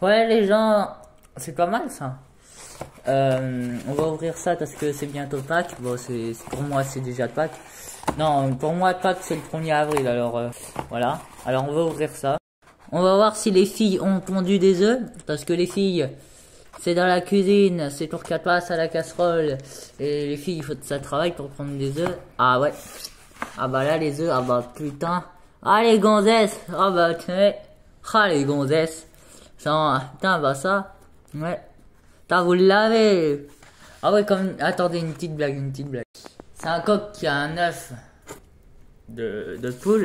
Ouais, les gens, c'est pas mal ça. On va ouvrir ça parce que c'est bientôt Pâques. Bon, pour moi, c'est déjà Pâques. Non, pour moi, Pâques, c'est le 1er avril. Alors, voilà. Alors, on va ouvrir ça. On va voir si les filles ont pondu des œufs. Parce que les filles, c'est dans la cuisine. C'est pour qu'elles passent à la casserole. Et les filles, il faut que ça travaille pour prendre des œufs. Ah ouais. Ah bah là, les œufs, ah bah putain. Ah les gonzesses. Ah bah tiens. Ah les gonzesses. Ça, putain, bah ça. Ouais. Putain, vous l'avez. Ah ouais, comme... Attendez, une petite blague. C'est un coq qui a un œuf de poule.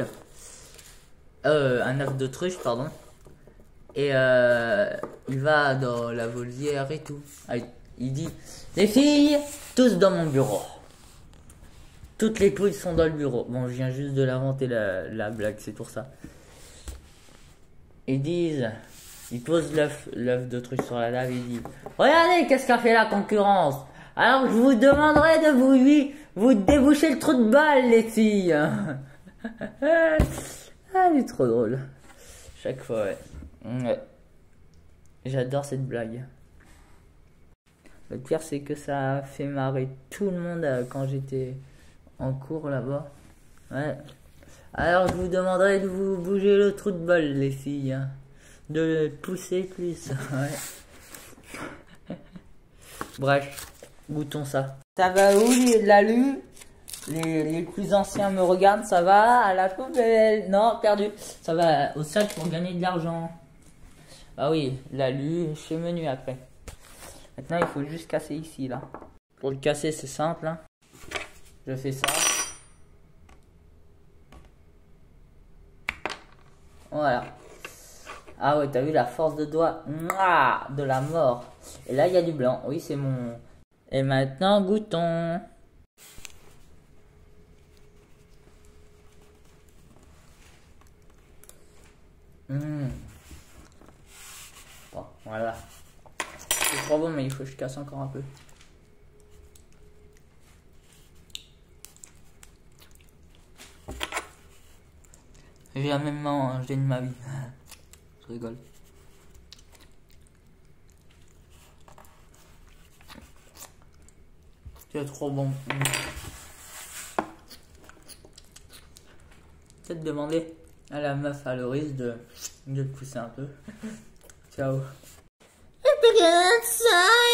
Un œuf d'autruche, pardon. Et il va dans la volière et tout. Ah, il dit, les filles, tous dans mon bureau. Toutes les poules sont dans le bureau. Bon, je viens juste de l'inventer la blague, c'est pour ça. Ils posent l'œuf d'autruche sur la table et ils disent, regardez, qu'est-ce qu'a fait la concurrence? Alors je vous demanderai de vous déboucher le trou de balle, les filles. Ah, elle est trop drôle. Chaque fois, ouais. J'adore cette blague. Le pire, c'est que ça a fait marrer tout le monde quand j'étais en cours là-bas. Ouais. Alors je vous demanderai de vous bouger le trou de balle, les filles. De le pousser plus. Ouais. Bref, goûtons ça. Ça va où la lue? Les plus anciens me regardent, ça va à la poubelle. Non, perdu. Ça va au sac pour gagner de l'argent. Ah oui, la lue chez Menu après. Maintenant, il faut juste casser ici, là. Pour le casser, c'est simple. Hein. Je fais ça. Voilà. Ah ouais, t'as vu la force de doigt de la mort. Et là, il y a du blanc. Oui, c'est mon... Et maintenant, goûtons. Bon, voilà. C'est trop bon, mais il faut que je casse encore un peu. J'ai la même mangé de ma vie. Je rigole. C'est trop bon. Peut-être demander à la meuf à Loris de te pousser un peu. Ciao.